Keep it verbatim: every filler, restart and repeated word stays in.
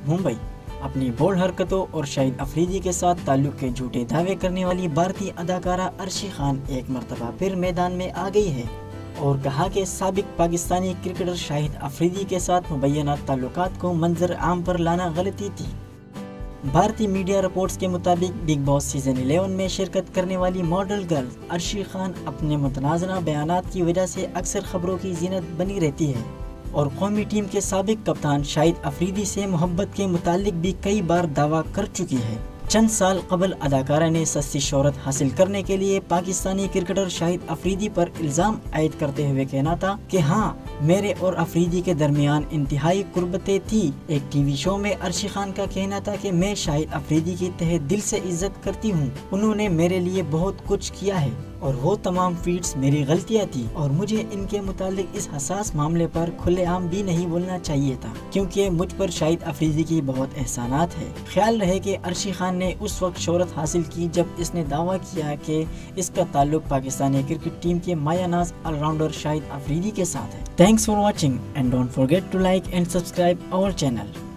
मुंबई। अपनी बोल्ड हरकतों और शाहिद अफरीदी के साथ ताल्लुक के झूठे दावे करने वाली भारतीय अदाकारा अर्शी खान एक मरतबा फिर मैदान में आ गई है और कहा कि साबिक पाकिस्तानी क्रिकेटर शाहिद अफरीदी के साथ मुबैना ताल्लुकात को मंजर आम पर लाना गलती थी। भारतीय मीडिया रिपोर्ट्स के मुताबिक बिग बॉस सीजन इलेवन में शिरकत करने वाली मॉडल गर्ल अर्शी खान अपने मुतनाज़ना बयानात की वजह से अक्सर खबरों की जीनत बनी रहती है और कौमी टीम के साबिक कप्तान शाहिद अफरीदी से मोहब्बत के मुतालिक भी कई बार दावा कर चुकी है। चंद साल कबल अदाकारा ने सस्ती शोहरत हासिल करने के लिए पाकिस्तानी क्रिकेटर शाहिद अफरीदी पर इल्ज़ाम आयद करते हुए कहना था कि हाँ, मेरे और अफरीदी के दरमियान इंतहाई कुर्बतें थी। एक टीवी शो में अर्शी खान का कहना था कि मैं शाहिद अफरीदी की तहे दिल से इज्जत करती हूँ, उन्होंने मेरे लिए बहुत कुछ किया है और वो तमाम फीड्स मेरी गलतियाँ थी और मुझे इनके मुतालिक इस हसास मामले पर खुलेआम भी नहीं बोलना चाहिए था क्योंकि मुझ पर शाहिद अफरीदी की बहुत एहसानात है। ख्याल रहे कि अर्शी खान ने उस वक्त शोहरत हासिल की जब इसने दावा किया कि इसका ताल्लुक पाकिस्तानी क्रिकेट टीम के मायानाज ऑलराउंडर शाहिद अफरीदी के साथ है। Thanks for watching and don't forget to like and subscribe our channel.